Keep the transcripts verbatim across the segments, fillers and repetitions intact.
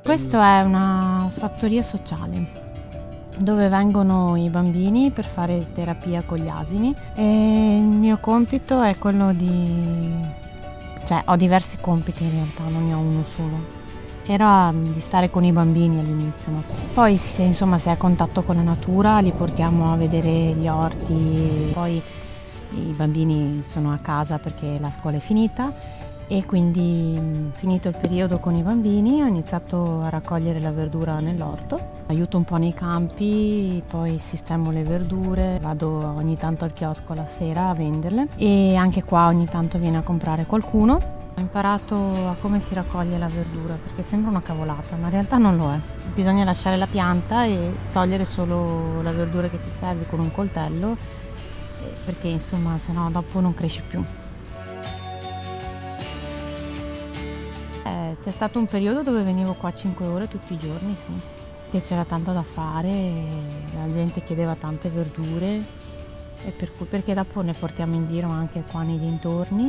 Questo è una fattoria sociale dove vengono i bambini per fare terapia con gli asini e il mio compito è quello di... cioè ho diversi compiti in realtà, non ne ho uno solo. Era di stare con i bambini all'inizio, ma poi se, insomma, se è a contatto con la natura li portiamo a vedere gli orti, poi i bambini sono a casa perché la scuola è finita e quindi finito il periodo con i bambini ho iniziato a raccogliere la verdura nell'orto, aiuto un po' nei campi, poi sistemo le verdure, vado ogni tanto al chiosco la sera a venderle e anche qua ogni tanto viene a comprare qualcuno. Ho imparato a come si raccoglie la verdura perché sembra una cavolata, ma in realtà non lo è. Bisogna lasciare la pianta e togliere solo la verdura che ti serve con un coltello perché insomma se no dopo non cresce più. Eh, c'è stato un periodo dove venivo qua cinque ore tutti i giorni, sì, che c'era tanto da fare, la gente chiedeva tante verdure e per cui, perché dopo ne portiamo in giro anche qua nei dintorni.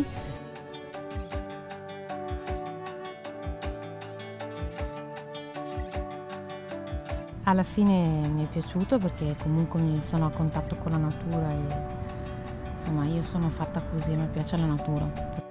Alla fine mi è piaciuto perché comunque sono a contatto con la natura e insomma io sono fatta così, mi piace la natura.